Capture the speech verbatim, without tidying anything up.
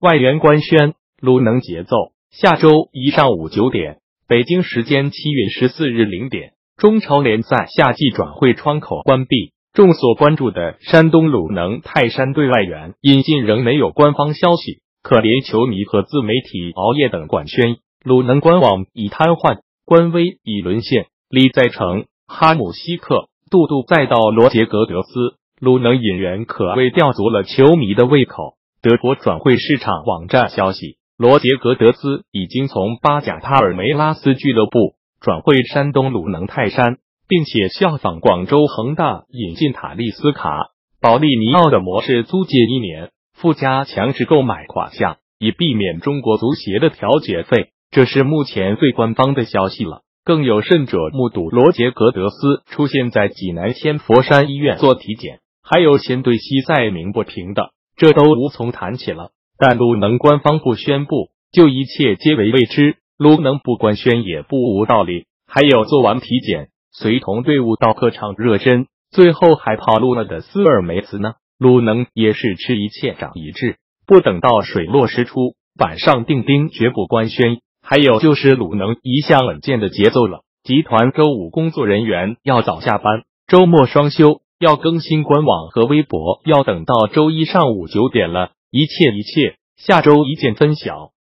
外援官宣，鲁能节奏，下周一上午九点，北京时间七月十四日零点，中超联赛夏季转会窗口关闭。众所关注的山东鲁能泰山队外援引进仍没有官方消息，可怜球迷和自媒体熬夜等官宣，鲁能官网已瘫痪，官微已沦陷。李在成、哈姆西克、杜杜再到罗杰格德斯，鲁能引援可谓吊足了球迷的胃口。德国转会市场网站消息，罗杰格德斯已经从巴甲帕尔梅拉斯俱乐部转会山东鲁能泰山，并且效仿广州恒大引进塔利斯卡、保利尼奥的模式租借一年，附加强制购买款项，以避免中国足协的调解费。这是目前最官方的消息了。更有甚者目睹罗杰格德斯出现在济南天佛山医院做体检，还有先对西塞鸣不平的，这都无从谈起了。但鲁能官方不宣布，就一切皆为未知，鲁能不官宣也不无道理。还有做完体检随同队伍到客场热身，最后还跑路了的斯尔梅茨呢？鲁能也是吃一堑长一智，不等到水落石出，板上钉钉，绝不官宣。还有就是鲁能一向稳健的节奏了，集团周五工作人员要早下班，周末双休，要更新官网和微博要等到周一上午九点了，一切一切，下周一见分晓。